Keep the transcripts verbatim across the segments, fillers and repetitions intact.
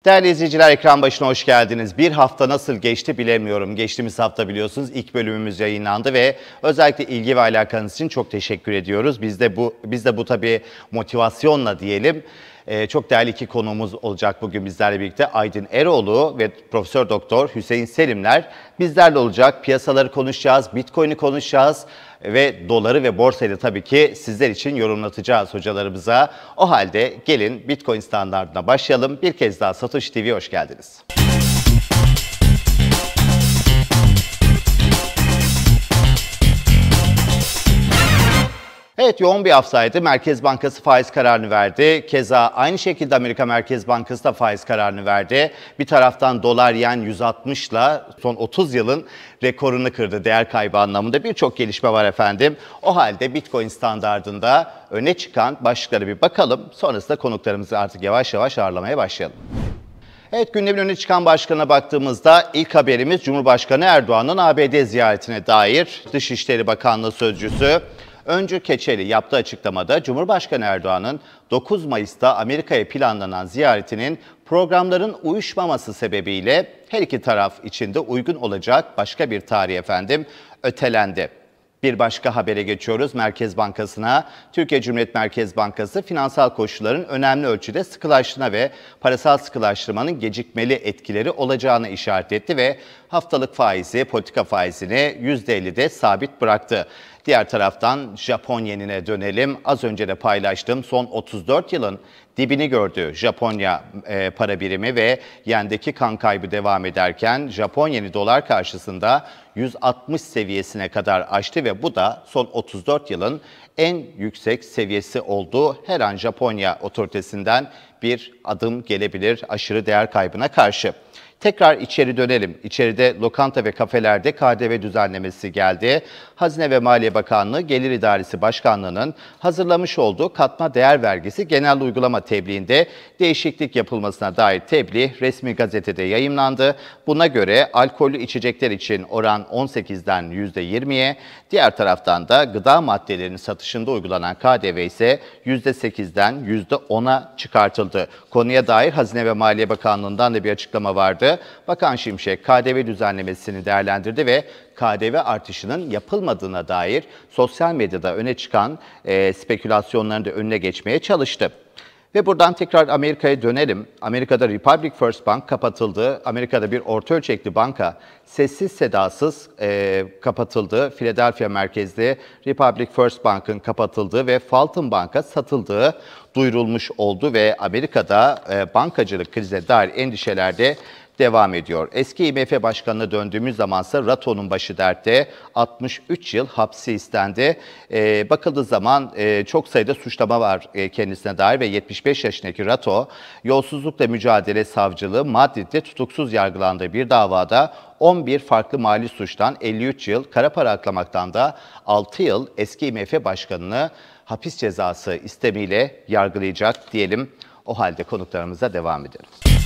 Değerli izleyiciler, ekran başına hoş geldiniz. Bir hafta nasıl geçti bilemiyorum. Geçtiğimiz hafta biliyorsunuz ilk bölümümüz yayınlandı ve özellikle ilgi ve alakanız için çok teşekkür ediyoruz. Biz de bu biz de bu tabii motivasyonla diyelim. Ee, çok değerli iki konuğumuz olacak bugün bizlerle birlikte. Aydın Eroğlu ve Profesör Doktor Hüseyin Selimler bizlerle olacak. Piyasaları konuşacağız, Bitcoin'i konuşacağız ve doları ve borsayı da tabii ki sizler için yorumlatacağız hocalarımıza. O halde gelin Bitcoin standartına başlayalım. Bir kez daha Satoshi T V'ye hoş geldiniz. Evet, yoğun bir haftaydı. Merkez Bankası faiz kararını verdi. Keza aynı şekilde Amerika Merkez Bankası da faiz kararını verdi. Bir taraftan dolar yen yüz altmışla son otuz yılın rekorunu kırdı değer kaybı anlamında. Birçok gelişme var efendim. O halde Bitcoin standardında öne çıkan başlıklara bir bakalım. Sonrasında konuklarımızı artık yavaş yavaş ağırlamaya başlayalım. Evet, gündemin öne çıkan başlığına baktığımızda ilk haberimiz Cumhurbaşkanı Erdoğan'ın A B D ziyaretine dair. Dışişleri Bakanlığı Sözcüsü Öncü Keçeli yaptığı açıklamada Cumhurbaşkanı Erdoğan'ın dokuz Mayıs'ta Amerika'ya planlanan ziyaretinin programların uyuşmaması sebebiyle her iki taraf için de uygun olacak başka bir tarih efendim ötelendi. Bir başka habere geçiyoruz. Merkez Bankası'na. Türkiye Cumhuriyet Merkez Bankası finansal koşulların önemli ölçüde sıkılaştığına ve parasal sıkılaştırmanın gecikmeli etkileri olacağını işaret etti ve haftalık faizi, politika faizini yüzde ellide sabit bıraktı. Diğer taraftan Japon yenine dönelim. Az önce de paylaştığım son otuz dört yılın dibini gördü Japonya e, para birimi ve yendeki kan kaybı devam ederken Japon yeni dolar karşısında yüz altmış seviyesine kadar aştı ve bu da son otuz dört yılın en yüksek seviyesi oldu. Her an Japonya otoritesinden bir adım gelebilir aşırı değer kaybına karşı. Tekrar içeri dönelim. İçeride lokanta ve kafelerde K D V düzenlemesi geldi. Hazine ve Maliye Bakanlığı Gelir İdaresi Başkanlığı'nın hazırlamış olduğu katma değer vergisi genel uygulama tebliğinde değişiklik yapılmasına dair tebliğ resmi gazetede yayımlandı. Buna göre alkollü içecekler için oran on sekizden yüzde yirmiye, diğer taraftan da gıda maddelerinin satışında uygulanan K D V ise yüzde sekizden yüzde ona çıkartıldı. Konuya dair Hazine ve Maliye Bakanlığı'ndan da bir açıklama vardı. Bakan Şimşek K D V düzenlemesini değerlendirdi ve K D V artışının yapılmadığına dair sosyal medyada öne çıkan e, spekülasyonların da önüne geçmeye çalıştı. Ve buradan tekrar Amerika'ya dönelim. Amerika'da Republic First Bank kapatıldı. Amerika'da bir orta ölçekli banka sessiz sedasız e, kapatıldı. Philadelphia merkezli Republic First Bank'ın kapatıldığı ve Fulton Bank'a satıldığı duyurulmuş oldu ve Amerika'da e, bankacılık krizine dair endişeler de devam ediyor. Eski I M F Başkanı'na döndüğümüz zamansa Rato'nun başı dertte, altmış üç yıl hapsi istendi. E, bakıldığı zaman e, çok sayıda suçlama var e, kendisine dair ve yetmiş beş yaşındaki Rato, yolsuzlukla mücadele savcılığı Madrid'de tutuksuz yargılandığı bir davada on bir farklı mali suçtan elli üç yıl, kara para aklamaktan da altı yıl eski I M F Başkanı'nı hapis cezası istemiyle yargılayacak diyelim. O halde konuklarımıza devam edelim.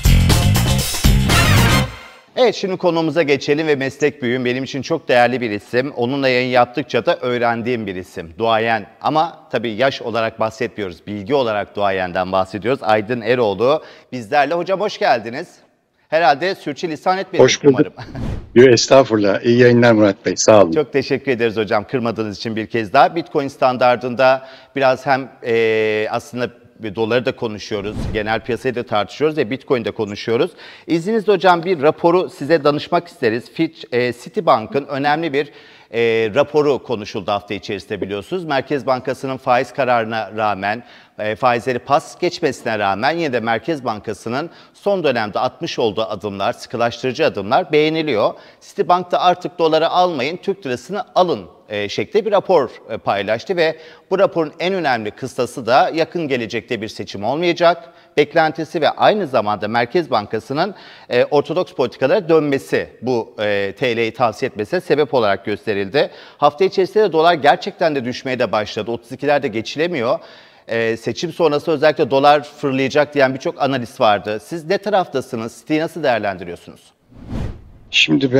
Evet, şimdi konumuza geçelim ve meslek büyüğüm benim için çok değerli bir isim. Onunla yayın yaptıkça da öğrendiğim bir isim. Duayen, ama tabii yaş olarak bahsetmiyoruz. Bilgi olarak duayenden bahsediyoruz. Aydın Eroğlu bizlerle. Hocam hoş geldiniz. Herhalde sürçülisan etmedim hoş bulduk. Umarım. Yo, estağfurullah. İyi yayınlar Murat Bey. Sağ olun. Çok teşekkür ederiz hocam kırmadığınız için bir kez daha. Bitcoin standardında biraz hem e, aslında doları da konuşuyoruz, genel piyasayı da tartışıyoruz ve Bitcoin'de konuşuyoruz. İzninizle hocam bir raporu size danışmak isteriz. Fitch, e, Citibank'ın önemli bir e, raporu konuşuldu hafta içerisinde biliyorsunuz. Merkez Bankası'nın faiz kararına rağmen, e, faizleri pas geçmesine rağmen yine de Merkez Bankası'nın son dönemde atmış olduğu adımlar, sıkılaştırıcı adımlar beğeniliyor. Citibank da artık doları almayın, Türk lirasını alın e, şeklinde bir rapor e, paylaştı ve bu raporun en önemli kıstası da yakın gelecekte bir seçim olmayacak beklentisi ve aynı zamanda Merkez Bankası'nın e, ortodoks politikalara dönmesi, bu e, T L'yi tavsiye etmesine sebep olarak gösterildi. Hafta içerisinde de dolar gerçekten de düşmeye de başladı. otuz ikilerde geçilemiyor. E, seçim sonrası özellikle dolar fırlayacak diyen birçok analist vardı. Siz ne taraftasınız? Siteyi nasıl değerlendiriyorsunuz? Şimdi ben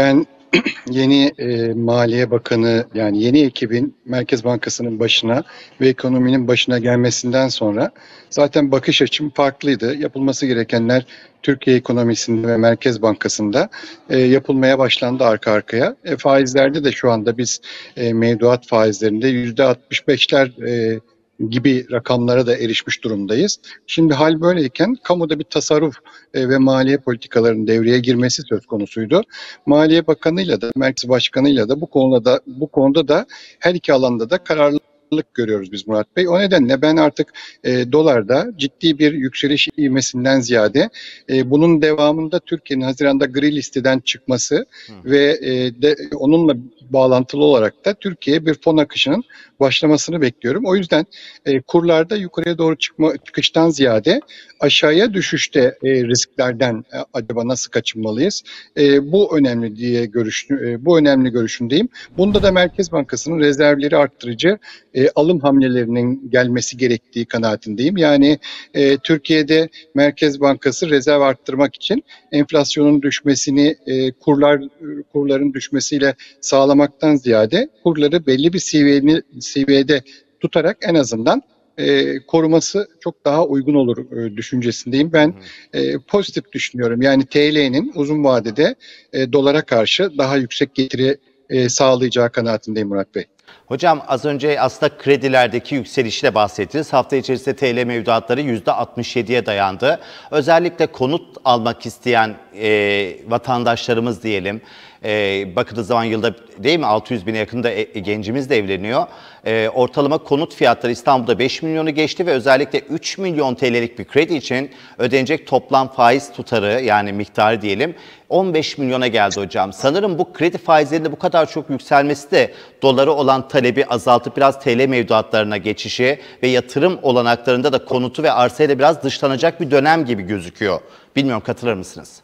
Yeni e, Maliye Bakanı, yani yeni ekibin Merkez Bankası'nın başına ve ekonominin başına gelmesinden sonra zaten bakış açım farklıydı. Yapılması gerekenler Türkiye ekonomisinde ve Merkez Bankası'nda e, yapılmaya başlandı arka arkaya. E, faizlerde de şu anda biz e, mevduat faizlerinde yüzde altmış beşler e, gibi rakamlara da erişmiş durumdayız. Şimdi hal böyleyken kamuda bir tasarruf e, ve maliye politikalarının devreye girmesi söz konusuydu. Maliye Bakanı'yla da Merkez Başkanı'yla da bu konuda da bu konuda da her iki alanda da kararlılık görüyoruz biz Murat Bey. O nedenle ben artık e, dolarda ciddi bir yükseliş ivmesinden ziyade e, bunun devamında Türkiye'nin Haziran'da gri listeden çıkması Hı. ve e, de, onunla bağlantılı olarak da Türkiye'ye bir fon akışının başlamasını bekliyorum. O yüzden e, kurlarda yukarıya doğru çıkma çıkıştan ziyade aşağıya düşüşte e, risklerden e, acaba nasıl kaçınmalıyız? E, bu önemli diye görüş e, bu önemli görüşündeyim. Bunda da Merkez Bankası'nın rezervleri arttırıcı e, alım hamlelerinin gelmesi gerektiği kanaatindeyim. Yani e, Türkiye'de Merkez Bankası rezerv arttırmak için enflasyonun düşmesini e, kurlar kurların düşmesiyle sağlamaktan ziyade kurları belli bir seviyeni, seviyede tutarak en azından e, koruması çok daha uygun olur e, düşüncesindeyim. Ben e, pozitif düşünüyorum. Yani T L'nin uzun vadede e, dolara karşı daha yüksek getiri e, sağlayacağı kanaatindeyim Murat Bey. Hocam az önce aslında kredilerdeki yükselişle bahsettiniz. Hafta içerisinde T L mevduatları yüzde altmış yediye dayandı. Özellikle konut almak isteyen e, vatandaşlarımız diyelim. E, bakıldığı zaman yılda değil mi altı yüz bine yakında e, gencimiz de evleniyor. E, ortalama konut fiyatları İstanbul'da beş milyonu geçti ve özellikle üç milyon T L'lik bir kredi için ödenecek toplam faiz tutarı, yani miktarı diyelim, on beş milyona geldi hocam. Sanırım bu kredi faizlerinde bu kadar çok yükselmesi de doları olan talebi azaltıp biraz T L mevduatlarına geçişi ve yatırım olanaklarında da konutu ve arsayla biraz dışlanacak bir dönem gibi gözüküyor. Bilmiyorum, katılır mısınız?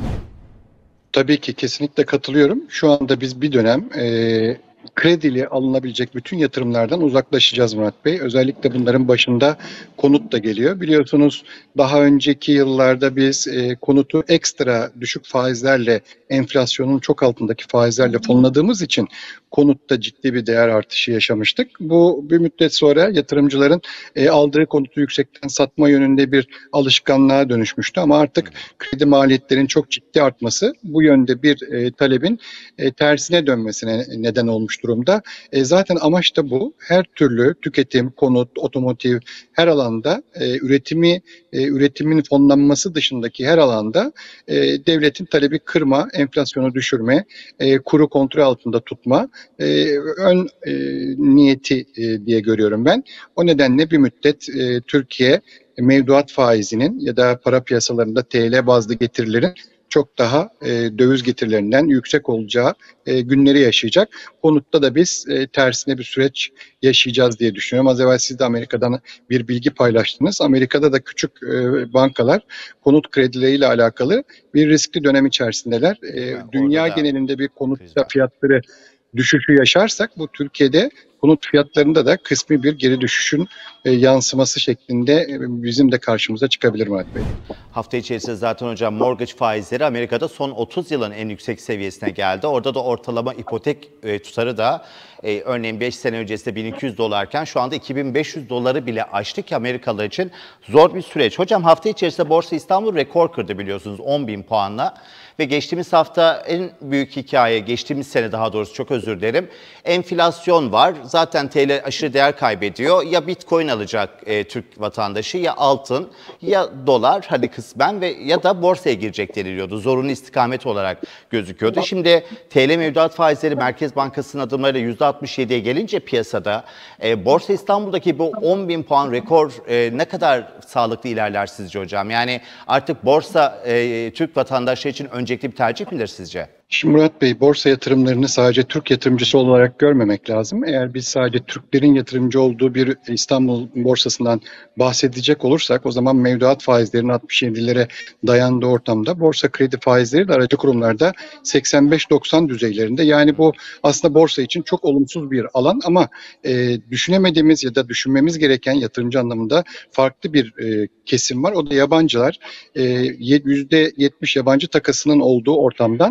Tabii ki kesinlikle katılıyorum. Şu anda biz bir dönem e, krediyle alınabilecek bütün yatırımlardan uzaklaşacağız Murat Bey. Özellikle bunların başında konut da geliyor. Biliyorsunuz daha önceki yıllarda biz e, konutu ekstra düşük faizlerle, enflasyonun çok altındaki faizlerle fonladığımız için konutta ciddi bir değer artışı yaşamıştık. Bu bir müddet sonra yatırımcıların e, aldığı konutu yüksekten satma yönünde bir alışkanlığa dönüşmüştü. Ama artık kredi maliyetlerinin çok ciddi artması bu yönde bir e, talebin e, tersine dönmesine neden olmuş durumda. E, zaten amaç da bu. Her türlü tüketim, konut, otomotiv, her alanda e, üretimi, e, üretimin fonlanması dışındaki her alanda e, devletin talebi kırma, enflasyonu düşürme, e, kuru kontrol altında tutma e, ön e, niyeti e, diye görüyorum ben. O nedenle bir müddet e, Türkiye mevduat faizinin ya da para piyasalarında T L bazlı getirilerin çok daha e, döviz getirilerinden yüksek olacağı e, günleri yaşayacak. Konutta da biz e, tersine bir süreç yaşayacağız diye düşünüyorum. Az evvel siz de Amerika'dan bir bilgi paylaştınız. Amerika'da da küçük e, bankalar konut kredileriyle alakalı bir riskli dönem içerisindeler. E, yani dünya genelinde bir konutta fiyatları düşüşü yaşarsak bu Türkiye'de konut fiyatlarında da kısmi bir geri düşüşün e, yansıması şeklinde e, bizim de karşımıza çıkabilir Murat Bey. Hafta içerisinde zaten hocam mortgage faizleri Amerika'da son otuz yılın en yüksek seviyesine geldi. Orada da ortalama ipotek e, tutarı da e, örneğin beş sene öncesinde bin iki yüz dolarken şu anda iki bin beş yüz doları bile aştı ki Amerikalılar için zor bir süreç. Hocam hafta içerisinde Borsa İstanbul rekor kırdı biliyorsunuz on bin puanla. Ve geçtiğimiz hafta en büyük hikaye, geçtiğimiz sene daha doğrusu çok özür dilerim, enflasyon var. Zaten T L aşırı değer kaybediyor. Ya Bitcoin alacak e, Türk vatandaşı, ya altın, ya dolar hadi kısmen ve ya da borsaya girecek deniliyordu. Zorunlu istikamet olarak gözüküyordu. Şimdi T L mevduat faizleri Merkez Bankası'nın adımlarıyla yüzde altmış yediye gelince piyasada e, Borsa İstanbul'daki bu on bin puan rekor e, ne kadar sağlıklı ilerler sizce hocam? Yani artık borsa e, Türk vatandaşları için öncelikli bir tercih midir sizce? Şimdi Murat Bey, borsa yatırımlarını sadece Türk yatırımcısı olarak görmemek lazım. Eğer biz sadece Türklerin yatırımcı olduğu bir İstanbul borsasından bahsedecek olursak o zaman mevduat faizlerinin altmış yedilere dayandığı ortamda borsa kredi faizleri de aracı kurumlarda seksen beş doksan düzeylerinde. Yani bu aslında borsa için çok olumsuz bir alan ama e, düşünemediğimiz ya da düşünmemiz gereken yatırımcı anlamında farklı bir e, kesim var. O da yabancılar. E, yüzde yetmiş yabancı takasının olduğu ortamdan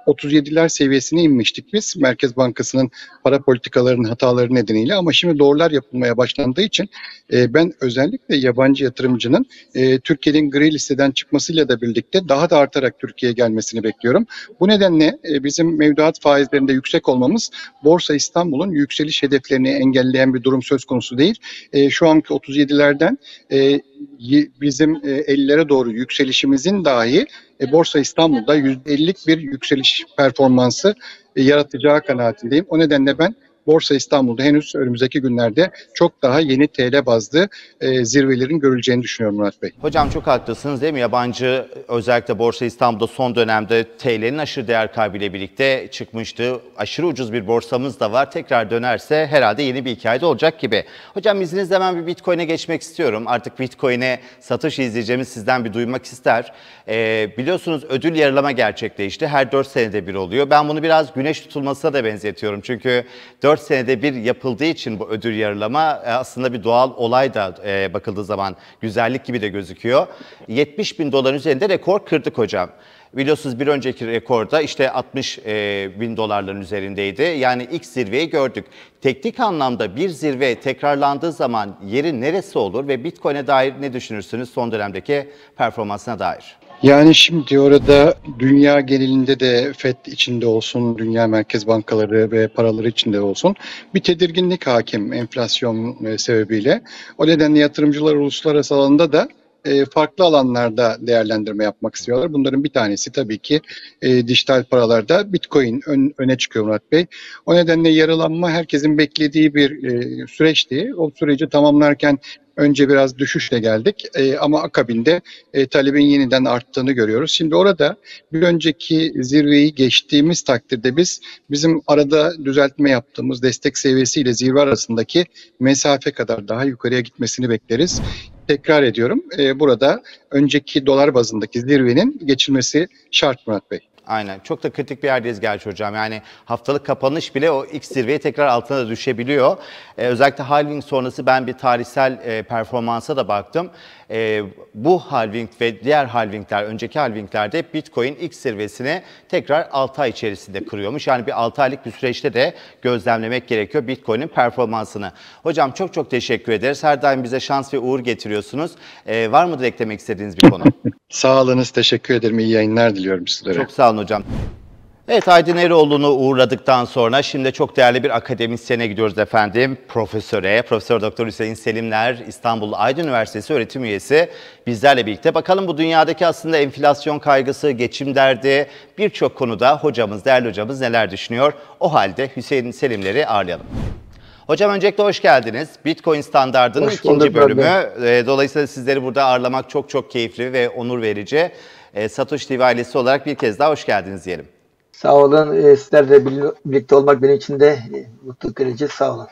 otuz yediler seviyesine inmiştik biz Merkez Bankası'nın para politikalarının hataları nedeniyle, ama şimdi doğrular yapılmaya başlandığı için e, ben özellikle yabancı yatırımcının e, Türkiye'nin gri listeden çıkmasıyla da birlikte daha da artarak Türkiye'ye gelmesini bekliyorum. Bu nedenle e, bizim mevduat faizlerinde yüksek olmamız Borsa İstanbul'un yükseliş hedeflerini engelleyen bir durum söz konusu değil. E, şu anki otuz yedilerden e, bizim e, ellilere doğru yükselişimizin dahi e, Borsa İstanbul'da yüzde ellilik bir yükseliş performansı e, yaratacağı kanaatindeyim. O nedenle ben Borsa İstanbul'da henüz önümüzdeki günlerde çok daha yeni T L bazlı e, zirvelerin görüleceğini düşünüyorum Murat Bey. Hocam çok haklısınız değil mi? Yabancı, özellikle Borsa İstanbul'da son dönemde T L'nin aşırı değer kaybıyla birlikte çıkmıştı. Aşırı ucuz bir borsamız da var. Tekrar dönerse herhalde yeni bir hikayede olacak gibi. Hocam izninizle hemen bir Bitcoin'e geçmek istiyorum. Artık Bitcoin'e satış izleyeceğimiz sizden bir duymak ister. Ee, biliyorsunuz ödül yarılama gerçekleşti. Her dört senede bir oluyor. Ben bunu biraz güneş tutulmasına da benzetiyorum. Çünkü dört senede bir yapıldığı için bu ödül yarılama aslında bir doğal olay da e, bakıldığı zaman güzellik gibi de gözüküyor. yetmiş bin doların üzerinde rekor kırdık hocam. Biliyorsunuz bir önceki rekorda işte altmış bin dolarların üzerindeydi. Yani ilk zirveyi gördük. Teknik anlamda bir zirve tekrarlandığı zaman yeri neresi olur ve Bitcoin'e dair ne düşünürsünüz son dönemdeki performansına dair? Yani şimdi orada dünya genelinde de F E D içinde olsun, dünya merkez bankaları ve paraları içinde olsun bir tedirginlik hakim enflasyon sebebiyle. O nedenle yatırımcılar uluslararası alanda da farklı alanlarda değerlendirme yapmak istiyorlar. Bunların bir tanesi tabii ki e, dijital paralarda Bitcoin ön, öne çıkıyor Murat Bey. O nedenle yarılanma herkesin beklediği bir e, süreçti. O süreci tamamlarken önce biraz düşüşle geldik e, ama akabinde e, talebin yeniden arttığını görüyoruz. Şimdi orada bir önceki zirveyi geçtiğimiz takdirde biz bizim arada düzeltme yaptığımız destek seviyesiyle zirve arasındaki mesafe kadar daha yukarıya gitmesini bekleriz. Tekrar ediyorum, e, burada önceki dolar bazındaki zirvenin geçilmesi şart Murat Bey. Aynen. Çok da kritik bir yerdeyiz gerçi hocam. Yani haftalık kapanış bile o ilk zirveye tekrar altına da düşebiliyor. Ee, özellikle halving sonrası ben bir tarihsel e, performansa da baktım. E, bu halving ve diğer halvingler, önceki halvinglerde Bitcoin ilk zirvesini tekrar altı ay içerisinde kırıyormuş. Yani bir altı aylık bir süreçte de gözlemlemek gerekiyor Bitcoin'in performansını. Hocam çok çok teşekkür ederiz. Her daim bize şans ve uğur getiriyorsunuz. E, var mıdır eklemek istediğiniz bir konu? Sağ olunuz, teşekkür ederim. İyi yayınlar diliyorum sizlere. Çok sağ olun hocam. Evet, Aydın Eroğlu'nu uğurladıktan sonra şimdi çok değerli bir akademisyene gidiyoruz efendim. Profesöre, Profesör Doktor Hüseyin Selimler, İstanbul Aydın Üniversitesi öğretim üyesi bizlerle birlikte. Bakalım bu dünyadaki aslında enflasyon kaygısı, geçim derdi, birçok konuda hocamız, değerli hocamız neler düşünüyor? O halde Hüseyin Selimler'i ağırlayalım. Hocam öncelikle hoş geldiniz. Bitcoin standardının ikinci bölümü. Dolayısıyla sizleri burada ağırlamak çok çok keyifli ve onur verici. Satoshi T V ailesi olarak bir kez daha hoş geldiniz diyelim. Sağ olun. Sizlerle birlikte olmak benim için de mutluluk verici. Sağ olun.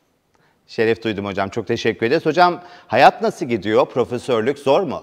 Şeref duydum hocam. Çok teşekkür ederiz. Hocam hayat nasıl gidiyor? Profesörlük zor mu?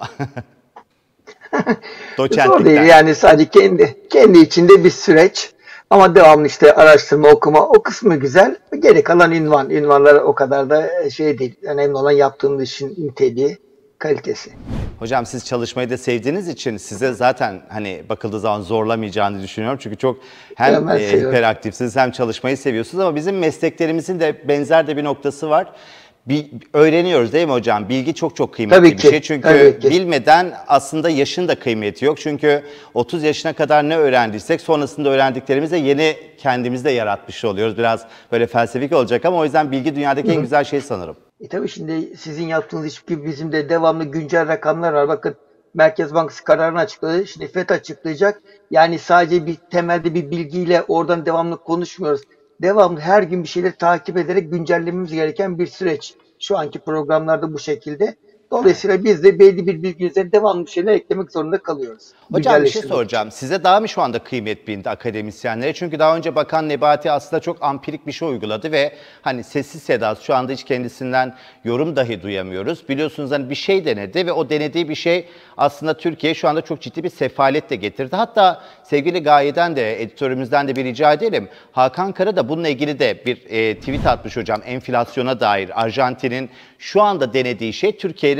Zor değil. Yani sadece kendi, kendi içinde bir süreç. Ama devamlı işte araştırma, okuma, o kısmı güzel. Geri kalan ünvan. Ünvanlar o kadar da şey değil. Önemli olan yaptığımız işin niteliği, kalitesi. Hocam siz çalışmayı da sevdiğiniz için size zaten hani bakıldığı zaman zorlamayacağını düşünüyorum. Çünkü çok hem e, hiperaktifsiniz hem çalışmayı seviyorsunuz ama bizim mesleklerimizin de benzer de bir noktası var. Bir, öğreniyoruz değil mi hocam? Bilgi çok çok kıymetli tabii bir ki, şey. Çünkü bilmeden aslında yaşın da kıymeti yok. Çünkü otuz yaşına kadar ne öğrendiysek sonrasında öğrendiklerimizle yeni kendimizde yaratmış oluyoruz. Biraz böyle felsefik olacak ama o yüzden bilgi dünyadaki Hı-hı. en güzel şey sanırım. E tabii şimdi sizin yaptığınız iş gibi bizim de devamlı güncel rakamlar var. Bakın Merkez Bankası kararını açıkladı. Şimdi F E D açıklayacak. Yani sadece bir temelde bir bilgiyle oradan devamlı konuşmuyoruz. Devamlı her gün bir şeyleri takip ederek güncellememiz gereken bir süreç. Şu anki programlarda bu şekilde. Dolayısıyla biz de belli bir bilgi üzerine devamlı bir şeyler eklemek zorunda kalıyoruz. Hocam bir şey soracağım. Için. Size daha mı şu anda kıymet bindi akademisyenlere? Çünkü daha önce Bakan Nebati aslında çok ampirik bir şey uyguladı ve hani sessiz sedasız şu anda hiç kendisinden yorum dahi duyamıyoruz. Biliyorsunuz hani bir şey denedi ve o denediği bir şey aslında Türkiye şu anda çok ciddi bir sefalet de getirdi. Hatta sevgili Gaye'den de editörümüzden de bir rica edelim. Hakan Kara da bununla ilgili de bir e, tweet atmış hocam enflasyona dair. Arjantin'in şu anda denediği şey Türkiye'nin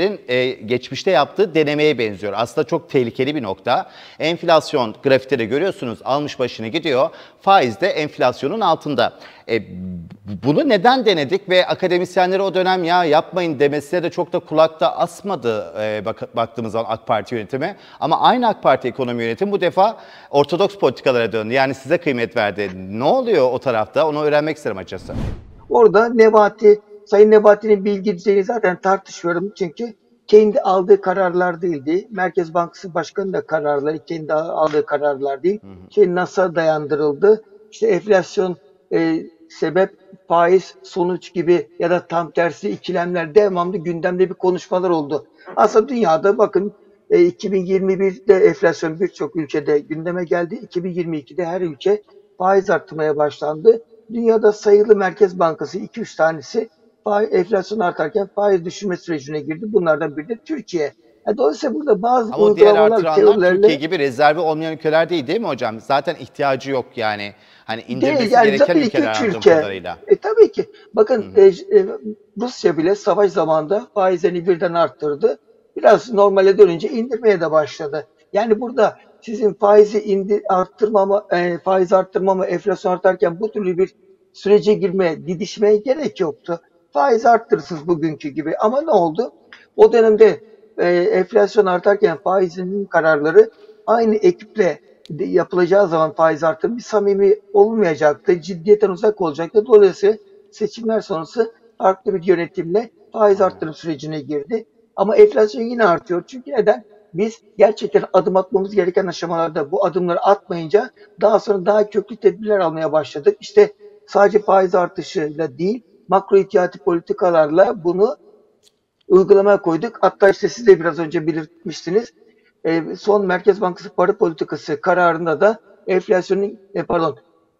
Fed'in e, geçmişte yaptığı denemeye benziyor. Aslında çok tehlikeli bir nokta. Enflasyon grafikte de görüyorsunuz almış başını gidiyor. Faiz de enflasyonun altında. E, bunu neden denedik ve akademisyenlere o dönem ya yapmayın demesine de çok da kulakta asmadı e, bak, baktığımız zaman AK Parti yönetimi. Ama aynı AK Parti ekonomi yönetimi bu defa ortodoks politikalara döndü. Yani size kıymet verdi. Ne oluyor o tarafta? Onu öğrenmek isterim açıkçası. Orada Nebati, Sayın Nebati'nin bilgi düzeyini zaten tartışıyorum. Çünkü kendi aldığı kararlar değildi. Merkez Bankası Başkanı da kararları kendi aldığı kararlar değil. Şey NAS'a dayandırıldı. İşte enflasyon e, sebep, faiz sonuç gibi ya da tam tersi ikilemler devamlı gündemde bir konuşmalar oldu. Aslında dünyada bakın e, iki bin yirmi birde enflasyon birçok ülkede gündeme geldi. iki bin yirmi ikide her ülke faiz arttırmaya başlandı. Dünyada sayılı merkez bankası iki üç tanesi faiz, enflasyon artarken faiz düşürme sürecine girdi. Bunlardan biri de Türkiye. Yani dolayısıyla burada bazı Ama o diğer uygulamalar, artıranlar teorilerle Türkiye gibi rezervi olmayan ülkeler değil değil mi hocam? Zaten ihtiyacı yok yani. Hani indirmesi değil. Yani gereken tabii ki ülkeler anladığım Türkiye. kadarıyla. E, tabii ki. Bakın e, e, Rusya bile savaş zamanında faizlerini birden arttırdı. Biraz normale dönünce indirmeye de başladı. Yani burada sizin faizi indir, arttırmama, e, faiz arttırmama, enflasyon artarken bu türlü bir sürece girmeye, didişmeye gerek yoktu. Faiz arttırırsınız bugünkü gibi. Ama ne oldu? O dönemde e, enflasyon artarken faizinin kararları aynı ekiple yapılacağı zaman faiz artırımı bir samimi olmayacaktı. Ciddiyetten uzak olacaktı. Dolayısıyla seçimler sonrası farklı bir yönetimle faiz arttırım sürecine girdi. Ama enflasyon yine artıyor. Çünkü neden? Biz gerçekten adım atmamız gereken aşamalarda bu adımları atmayınca daha sonra daha köklü tedbirler almaya başladık. İşte sadece faiz artışıyla değil, makro ihtiyati politikalarla bunu uygulamaya koyduk. Hatta işte siz de biraz önce belirtmiştiniz. E, son Merkez Bankası para politikası kararında da enflasyonun e, pardon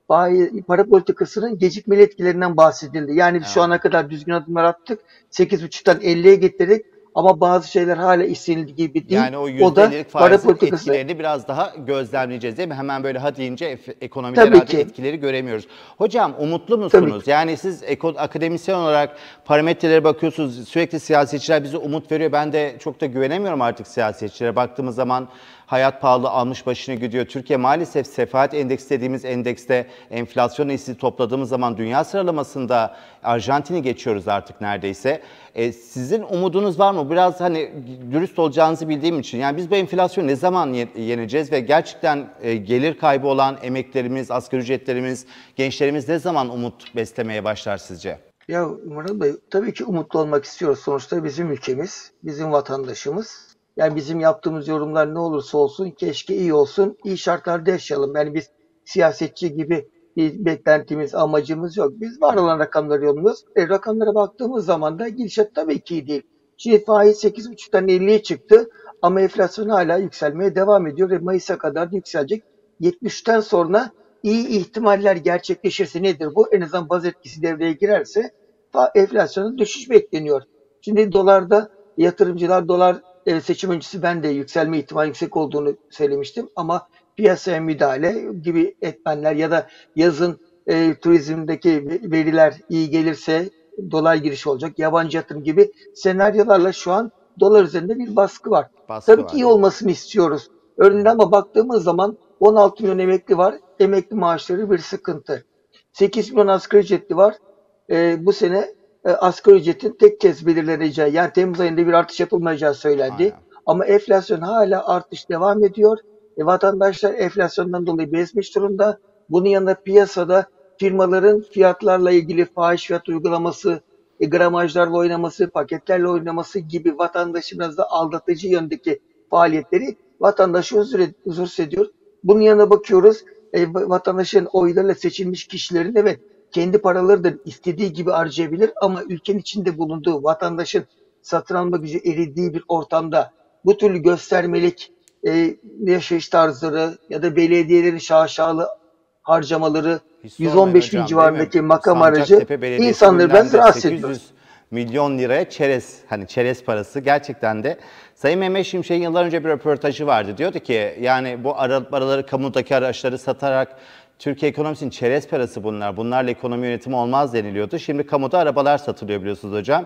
para politikasının gecikmeli etkilerinden bahsedildi. Yani biz Evet. şu ana kadar düzgün adımlar attık. sekiz buçuktan elliye getirdik. Ama bazı şeyler hala istenildiği gibi değil. Yani o O da yüzdelik para faizin politikası. etkilerini biraz daha gözlemleyeceğiz değil mi? Hemen böyle ha deyince ekonomide Tabii herhalde ki. etkileri göremiyoruz. Hocam umutlu Tabii musunuz? ki. Yani siz eko- akademisyen olarak parametrelere bakıyorsunuz. Sürekli siyasetçiler bize umut veriyor. Ben de çok da güvenemiyorum artık siyasetçilere. Baktığımız zaman hayat pahalı almış başını gidiyor. Türkiye maalesef sefahat endeksi dediğimiz endekste enflasyon eşiği topladığımız zaman dünya sıralamasında Arjantin'i geçiyoruz artık neredeyse. E, sizin umudunuz var mı? Biraz hani dürüst olacağınızı bildiğim için. Yani biz bu enflasyonu ne zaman yeneceğiz ve gerçekten e, gelir kaybı olan emeklerimiz, asgari ücretlerimiz, gençlerimiz ne zaman umut beslemeye başlar sizce? Ya Murat Bey, tabii ki umutlu olmak istiyoruz. Sonuçta bizim ülkemiz, bizim vatandaşımız. Yani bizim yaptığımız yorumlar ne olursa olsun keşke iyi olsun, iyi şartlarda yaşayalım. Yani biz siyasetçi gibi bir beklentimiz, amacımız yok. Biz var olan rakamları yorumluyoruz. E, rakamlara baktığımız zaman da gidişat tabii ki iyi değil. Şimdi faiz sekiz buçuktan elliye çıktı ama enflasyon hala yükselmeye devam ediyor ve Mayıs'a kadar da yükselecek. yetmişten sonra iyi ihtimaller gerçekleşirse nedir bu? En azından baz etkisi devreye girerse enflasyonun düşüş bekleniyor. Şimdi dolarda yatırımcılar dolar e, seçim öncesi ben de yükselme ihtimali yüksek olduğunu söylemiştim ama piyasaya müdahale gibi etmenler ya da yazın e, turizmdeki veriler iyi gelirse dolar girişi olacak, yabancı yatırım gibi senaryolarla şu an dolar üzerinde bir baskı var. Baskı Tabii var, ki iyi değil mi? olmasını istiyoruz. Örneğin ama baktığımız zaman on altı milyon emekli var. Emekli maaşları bir sıkıntı. sekiz milyon asgari ücretli var. E, bu sene e, asgari ücretin tek kez belirleneceği, yani Temmuz ayında bir artış yapılmayacağı söylendi. Aynen. Ama enflasyon hala artış devam ediyor. E, vatandaşlar enflasyondan dolayı bezmiş durumda. Bunun yanında piyasada firmaların fiyatlarla ilgili fahiş fiyat uygulaması, e, gramajlarla oynaması, paketlerle oynaması gibi vatandaşı biraz da aldatıcı yöndeki faaliyetleri vatandaşı huzur, huzursuz ediyor. Bunun yanına bakıyoruz. E, vatandaşın oylarıyla seçilmiş kişilerin evet kendi paraları da istediği gibi harcayabilir ama ülkenin içinde bulunduğu vatandaşın satın alma gücü eridiği bir ortamda bu türlü göstermelik e, yaşayış tarzları ya da belediyelerin şaşalı harcamaları Hiç yüz sormayın on beş bin hocam, değil civarındaki mi? makam aracı Sancaktepe Belediyesi insanları biraz gündemde rahatsız sekiz ediyor. yüz milyon liraya çerez, hani çerez parası gerçekten de. Sayın Mehmet Şimşek'in yıllar önce bir röportajı vardı. Diyordu ki yani bu arabaları, kamudaki araçları satarak Türkiye ekonomisinin çerez parası bunlar. Bunlarla ekonomi yönetimi olmaz deniliyordu. Şimdi kamuda arabalar satılıyor biliyorsunuz hocam.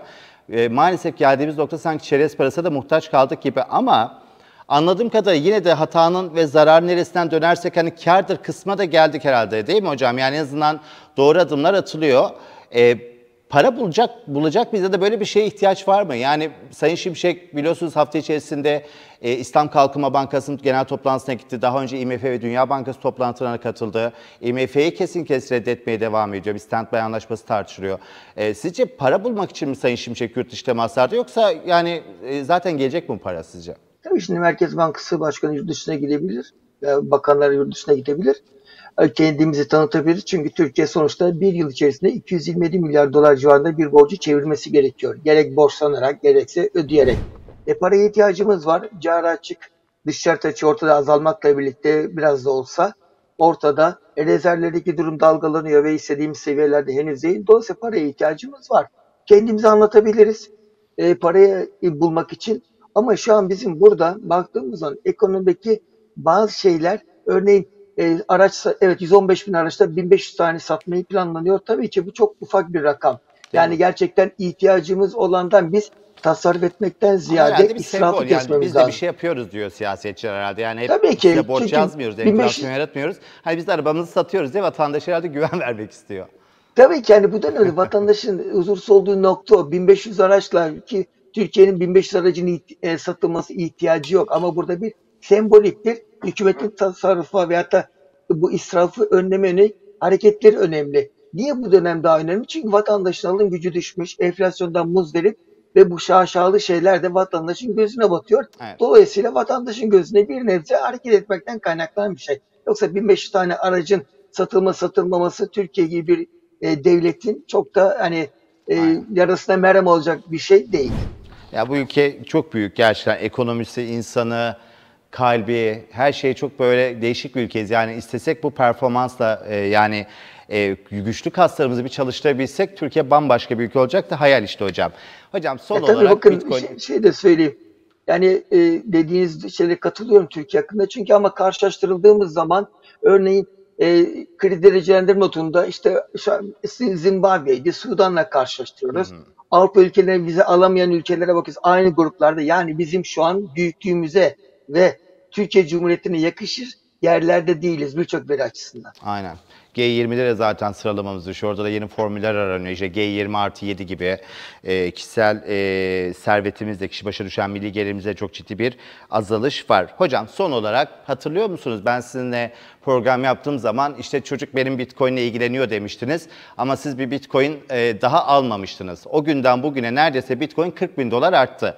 e, maalesef geldiğimiz nokta sanki çerez parasına da muhtaç kaldık gibi ama anladığım kadarıyla yine de hatanın ve zarar neresinden dönersek hani kârdır kısma da geldik herhalde değil mi hocam? Yani en azından doğru adımlar atılıyor. E, para bulacak bulacak bize de böyle bir şeye ihtiyaç var mı? Yani Sayın Şimşek biliyorsunuz hafta içerisinde e, İslam Kalkınma Bankası'nın genel toplantısına gitti. Daha önce I M F ve Dünya Bankası toplantılarına katıldı. I M F'yi kesin kes reddetmeye devam ediyor. Bir stand-by anlaşması tartışılıyor. E, sizce para bulmak için mi Sayın Şimşek yurt dışı temaslarda yoksa yani e, zaten gelecek mi bu para sizce? Tabii şimdi Merkez Bankası Başkanı yurt dışına gidebilir. Bakanlar yurt dışına gidebilir. Kendimizi tanıtabiliriz. Çünkü Türkiye sonuçta bir yıl içerisinde iki yüz yirmi yedi milyar dolar civarında bir borcu çevirmesi gerekiyor. Gerek borçlanarak gerekse ödeyerek. E paraya ihtiyacımız var. Cari açık, dış şart açığı ortada azalmakla birlikte biraz da olsa ortada. E, rezervlerdeki durum dalgalanıyor ve istediğimiz seviyelerde henüz değil. Dolayısıyla paraya ihtiyacımız var. Kendimizi anlatabiliriz e, parayı bulmak için. Ama şu an bizim burada baktığımız zaman ekonomideki bazı şeyler örneğin e, araç evet yüz on beş bin araçta bin beş yüz tane satmayı planlanıyor. Tabii ki bu çok ufak bir rakam. Yani gerçekten ihtiyacımız olandan biz tasarruf etmekten ziyade israfı yani kesmemiz biz de lazım. bir şey yapıyoruz diyor siyasetçiler herhalde. Yani hep Tabii ki, size borç çünkü yazmıyoruz, bin beş yüz enflasyon yaratmıyoruz. Hani biz de arabamızı satıyoruz diye vatandaş herhalde güven vermek istiyor. Tabii ki yani bu dönemde vatandaşın huzursuz olduğu nokta o. bin beş yüz araçla ki Türkiye'nin bin beş yüz aracının iht- e, satılması ihtiyacı yok. Ama burada bir semboliktir. Hükümetin tasarrufa veyahut da bu israfı önleme yönelik hareketleri önemli. Niye bu dönem daha önemli? Çünkü vatandaşın alım gücü düşmüş, enflasyondan muzdarip ve bu şaşalı şeyler de vatandaşın gözüne batıyor. Evet. Dolayısıyla vatandaşın gözüne bir nebze hareket etmekten kaynaklanan bir şey. Yoksa bin beş yüz tane aracın satılma satılmaması Türkiye gibi bir e, devletin çok da hani e, Aynen. yarasına merhem olacak bir şey değil. Ya bu ülke çok büyük gerçekten. Ekonomisi, insanı, kalbi, her şey çok böyle değişik bir ülkeyiz. Yani istesek bu performansla e, yani e, güçlü kaslarımızı bir çalıştırabilsek Türkiye bambaşka bir ülke olacak da hayal işte hocam. Hocam son Ya tabii olarak bakın Bitcoin... şey, şey de söyleyeyim. Yani e, dediğiniz şeylere katılıyorum Türkiye hakkında. Çünkü ama karşılaştırıldığımız zaman örneğin e, kredi derecelendirme notunda işte şu- Zimbabwe'ydi, Sudan'la karşılaştırıyoruz. Hı hı. Avrupa ülkeleri vize alamayan ülkelere bakıyoruz. Aynı gruplarda yani bizim şu an büyüklüğümüze ve Türkiye Cumhuriyeti'ne yakışır yerlerde değiliz birçok veri açısından. Aynen. G yirmide de zaten sıralamamız düşüyor. Orada da yeni formüller aranıyor. İşte G yirmi artı yedi gibi e, kişisel e, servetimizde, kişi başına düşen milli gelirimizde çok ciddi bir azalış var. Hocam son olarak hatırlıyor musunuz? Ben sizinle program yaptığım zaman işte çocuk benim Bitcoin ile ilgileniyor demiştiniz. Ama siz bir Bitcoin e, daha almamıştınız. O günden bugüne neredeyse Bitcoin kırk bin dolar arttı.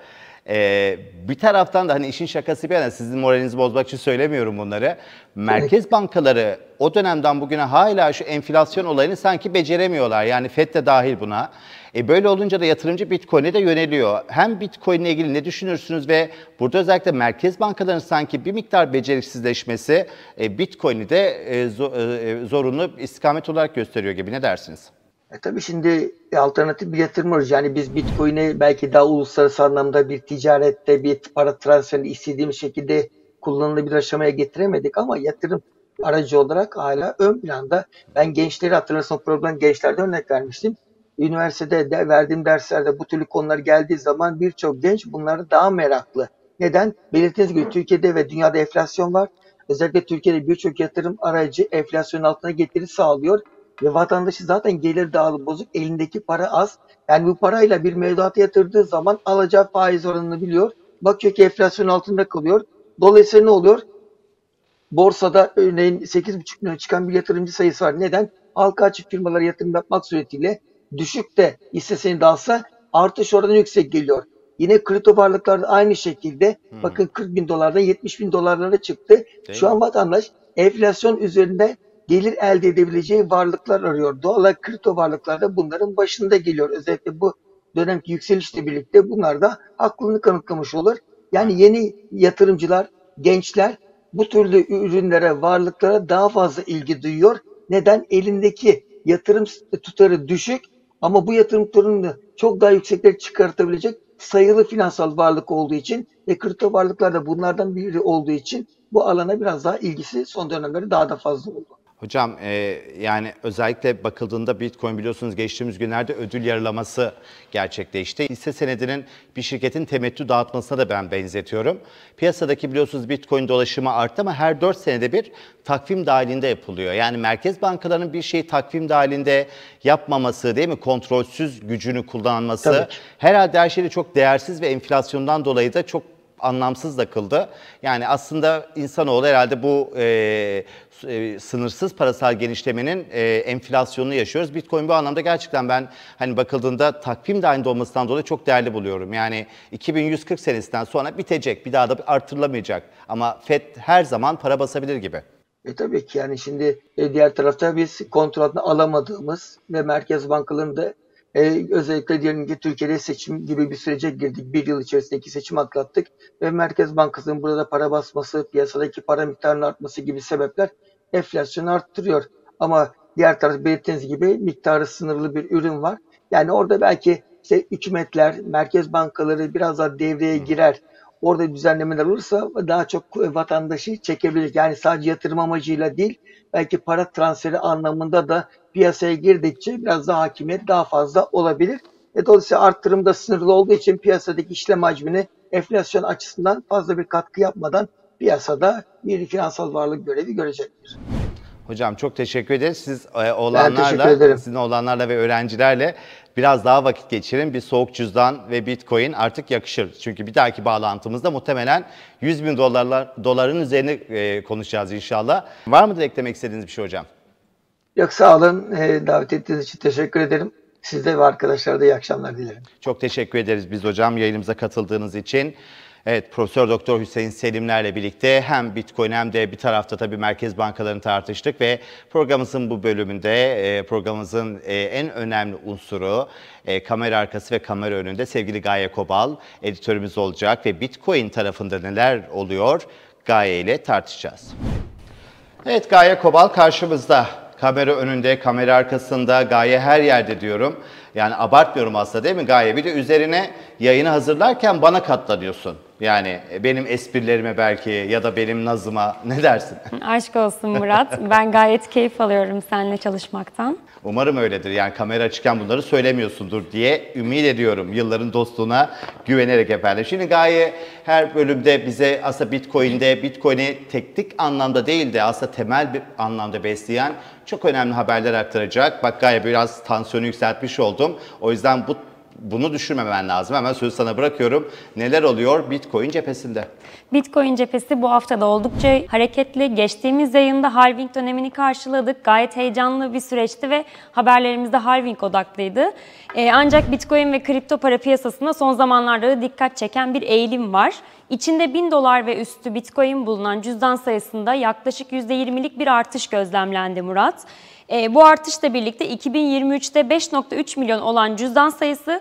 Ee, bir taraftan da hani işin şakası bir yana sizin moralinizi bozmak için söylemiyorum bunları. Merkez bankaları o dönemden bugüne hala şu enflasyon olayını sanki beceremiyorlar. Yani F E D de dahil buna. E böyle olunca da yatırımcı Bitcoin'e de yöneliyor. Hem Bitcoin ile ilgili ne düşünürsünüz ve burada özellikle merkez bankalarının sanki bir miktar beceriksizleşmesi e, Bitcoin'i de e, zo, e, zorunlu istikamet olarak gösteriyor gibi, ne dersiniz? E tabii şimdi alternatif bir yatırım aracı. Yani biz Bitcoin'i belki daha uluslararası anlamda bir ticarette, bir para transferini istediğimiz şekilde kullanılabilir aşamaya getiremedik ama yatırım aracı olarak hala ön planda. Ben gençleri hatırlarsam program gençlerde örnek vermiştim. Üniversitede de verdiğim derslerde bu türlü konular geldiği zaman birçok genç bunlara daha meraklı. Neden? Belirttiğiniz gibi Türkiye'de ve dünyada enflasyon var. Özellikle Türkiye'de birçok yatırım aracı enflasyonun altına getiri sağlıyor. Ve vatandaşı zaten gelir dağılım bozuk, elindeki para az. Yani bu parayla bir mevduata yatırdığı zaman alacağı faiz oranını biliyor. Bakıyor ki enflasyon altında kalıyor. Dolayısıyla ne oluyor? Borsada örneğin sekiz buçuk milyon çıkan bir yatırımcı sayısı var. Neden? Halka açık firmalara yatırım yapmak suretiyle düşük de hisse senedi alsa artış oranı yüksek geliyor. Yine kripto varlıklarda aynı şekilde Hmm. bakın kırk bin dolardan yetmiş bin dolarlara çıktı. Değil Şu mi? an vatandaş enflasyon üzerinde gelir elde edebileceği varlıklar arıyor. Doğal olarak kripto varlıklar da bunların başında geliyor. Özellikle bu dönemki yükselişle birlikte bunlar da haklılığını kanıtlamış olur. Yani yeni yatırımcılar, gençler bu türlü ürünlere, varlıklara daha fazla ilgi duyuyor. Neden? Elindeki yatırım tutarı düşük ama bu yatırım tutarını çok daha yükseklere çıkartabilecek sayılı finansal varlık olduğu için ve kripto varlıklar da bunlardan biri olduğu için bu alana biraz daha ilgisi son dönemleri daha da fazla oldu. Hocam e, yani özellikle bakıldığında Bitcoin biliyorsunuz geçtiğimiz günlerde ödül yarılaması gerçekleşti. Hisse senedinin bir şirketin temettü dağıtmasına da ben benzetiyorum. Piyasadaki biliyorsunuz Bitcoin dolaşımı arttı ama her dört senede bir takvim dahilinde yapılıyor. Yani merkez bankalarının bir şeyi takvim dahilinde yapmaması değil mi? Kontrolsüz gücünü kullanması herhalde her şeyde çok değersiz ve enflasyondan dolayı da çok anlamsız da kıldı. Yani aslında insanoğlu herhalde bu e, e, sınırsız parasal genişlemenin e, enflasyonunu yaşıyoruz. Bitcoin bu anlamda gerçekten ben hani bakıldığında takvim dahilinde olmasından dolayı çok değerli buluyorum. Yani iki bin yüz kırk senesinden sonra bitecek, bir daha da artırılamayacak. Ama Fed her zaman para basabilir gibi. E tabii ki yani şimdi e, diğer tarafta biz kontrol altına alamadığımız ve merkez bankalarının da e, özellikle diyelim ki Türkiye'de seçim gibi bir sürece girdik. Bir yıl içerisinde iki seçim atlattık ve Merkez Bankası'nın burada para basması, piyasadaki para miktarının artması gibi sebepler enflasyonu arttırıyor. Ama diğer tarafta belirttiğiniz gibi miktarı sınırlı bir ürün var. Yani orada belki işte hükümetler, merkez bankaları biraz daha devreye girer. Orada düzenlemeler olursa daha çok vatandaşı çekebilir. Yani sadece yatırım amacıyla değil, belki para transferi anlamında da piyasaya girdikçe biraz daha hakimiyet daha fazla olabilir. E dolayısıyla arttırım da sınırlı olduğu için piyasadaki işlem hacmini enflasyon açısından fazla bir katkı yapmadan piyasada bir finansal varlık görevi görecektir. Hocam çok teşekkür ederiz. Siz e, Ben teşekkür oğlanlarla, ederim. sizin oğlanlarla ve öğrencilerle biraz daha vakit geçirin. Bir soğuk cüzdan ve Bitcoin artık yakışır. Çünkü bir dahaki bağlantımızda muhtemelen yüz bin dolarlar, doların üzerine e, konuşacağız inşallah. Var mıdır eklemek istediğiniz bir şey hocam? Yok sağ olun. E, davet ettiğiniz için teşekkür ederim. Size ve arkadaşlara da iyi akşamlar dilerim. Çok teşekkür ederiz biz hocam yayınımıza katıldığınız için. Evet, Profesör Doktor Hüseyin Selimler'le birlikte hem Bitcoin hem de bir tarafta tabii merkez bankalarını tartıştık ve programımızın bu bölümünde programımızın en önemli unsuru kamera arkası ve kamera önünde sevgili Gaye Kobal editörümüz olacak ve Bitcoin tarafında neler oluyor Gaye ile tartışacağız. Evet, Gaye Kobal karşımızda. Kamera önünde, kamera arkasında, Gaye her yerde diyorum. Yani abartmıyorum aslında değil mi Gaye? Bir de üzerine yayını hazırlarken bana katlanıyorsun. Yani benim esprilerime belki ya da benim nazıma ne dersin? Aşk olsun Murat. Ben gayet keyif alıyorum seninle çalışmaktan. Umarım öyledir. Yani kamera açıkken bunları söylemiyorsundur diye ümit ediyorum. Yılların dostluğuna güvenerek efendim. Şimdi Gaye her bölümde bize aslında Bitcoin'de, Bitcoin'i teknik anlamda değil de aslında temel bir anlamda besleyen çok önemli haberler aktaracak. Bak Gaye biraz tansiyonu yükseltmiş oldum. O yüzden bu bunu düşürmemen lazım. Hemen sözü sana bırakıyorum. Neler oluyor Bitcoin cephesinde? Bitcoin cephesi bu hafta da oldukça hareketli. Geçtiğimiz yayında halving dönemini karşıladık. Gayet heyecanlı bir süreçti ve haberlerimiz de halving odaklıydı. Ee, ancak Bitcoin ve kripto para piyasasında son zamanlarda da dikkat çeken bir eğilim var. İçinde bin dolar ve üstü Bitcoin bulunan cüzdan sayısında yaklaşık yüzde yirmilik bir artış gözlemlendi Murat. E, bu artışla birlikte iki bin yirmi üçte beş nokta üç milyon olan cüzdan sayısı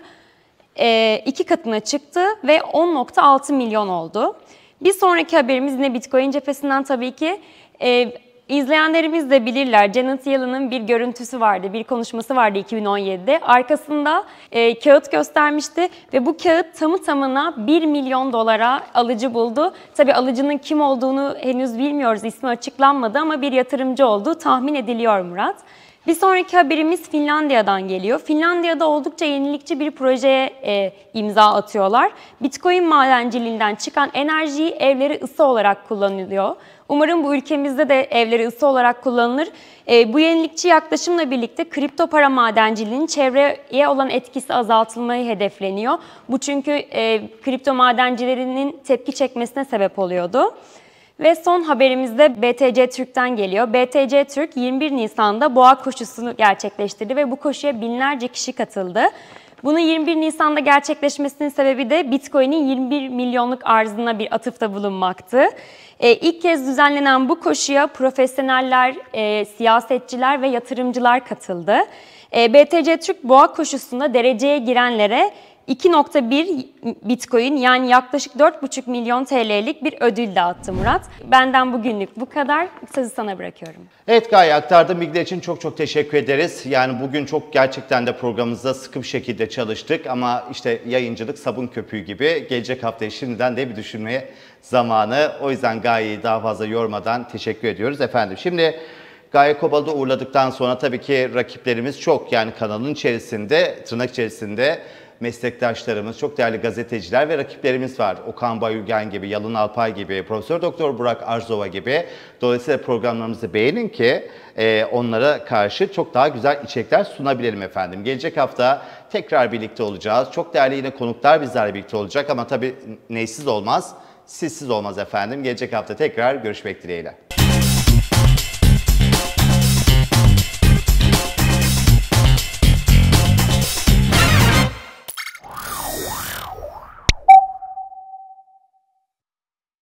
e, iki katına çıktı ve on nokta altı milyon oldu. Bir sonraki haberimiz yine Bitcoin cephesinden tabii ki. E, izleyenlerimiz de bilirler. Janet Yellen'ın bir görüntüsü vardı, bir konuşması vardı iki bin on yedide. Arkasında e, kağıt göstermişti ve bu kağıt tamı tamına bir milyon dolara alıcı buldu. Tabii alıcının kim olduğunu henüz bilmiyoruz, ismi açıklanmadı ama bir yatırımcı olduğu tahmin ediliyor Murat. Bir sonraki haberimiz Finlandiya'dan geliyor. Finlandiya'da oldukça yenilikçi bir projeye e, imza atıyorlar. Bitcoin madenciliğinden çıkan enerjiyi evleri ısı olarak kullanılıyor. Umarım bu ülkemizde de evleri ısı olarak kullanılır. E, bu yenilikçi yaklaşımla birlikte kripto para madenciliğinin çevreye olan etkisi azaltılmayı hedefleniyor. Bu çünkü e, kripto madencilerinin tepki çekmesine sebep oluyordu. Ve son haberimiz de B T C Türk'ten geliyor. B T C Türk yirmi bir Nisan'da boğa koşusunu gerçekleştirdi ve bu koşuya binlerce kişi katıldı. Bunun yirmi bir Nisan'da gerçekleşmesinin sebebi de Bitcoin'in yirmi bir milyonluk arzına bir atıfta bulunmaktı. Ee, ilk kez düzenlenen bu koşuya profesyoneller, e, siyasetçiler ve yatırımcılar katıldı. E, B T C Türk boğa koşusunda dereceye girenlere iki nokta bir Bitcoin yani yaklaşık dört buçuk milyon T L'lik bir ödül dağıttı Murat. Benden bugünlük bu kadar. Sözü sana bırakıyorum. Evet Gaye, aktardığın bilgiler için çok çok teşekkür ederiz. Yani bugün çok gerçekten de programımızda sıkı bir şekilde çalıştık ama işte yayıncılık sabun köpüğü gibi gelecek haftayı şimdiden de bir düşünmeye zamanı. O yüzden Gaye'yi daha fazla yormadan teşekkür ediyoruz efendim. Şimdi Gaye Kobal'ı da uğurladıktan sonra tabii ki rakiplerimiz çok, yani kanalın içerisinde, tırnak içerisinde meslektaşlarımız, çok değerli gazeteciler ve rakiplerimiz var. Okan Bayülgen gibi, Yalın Alpay gibi, Profesör Doktor Burak Arzova gibi. Dolayısıyla programlarımızı beğenin ki e, onlara karşı çok daha güzel içerikler sunabilelim efendim. Gelecek hafta tekrar birlikte olacağız. Çok değerli yine konuklar bizlerle birlikte olacak ama tabii neysiz olmaz, sizsiz olmaz efendim. Gelecek hafta tekrar görüşmek dileğiyle.